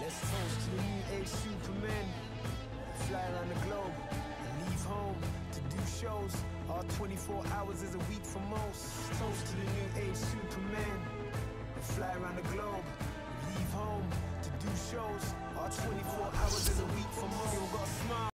Let's toast to the new age supermen. Fly around the globe and leave home to do shows. Our 24 hours is a week for most.